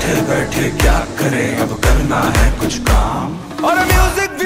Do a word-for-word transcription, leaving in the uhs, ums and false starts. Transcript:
बैठे बैठे क्या करें, अब करना है कुछ काम। और म्यूजिक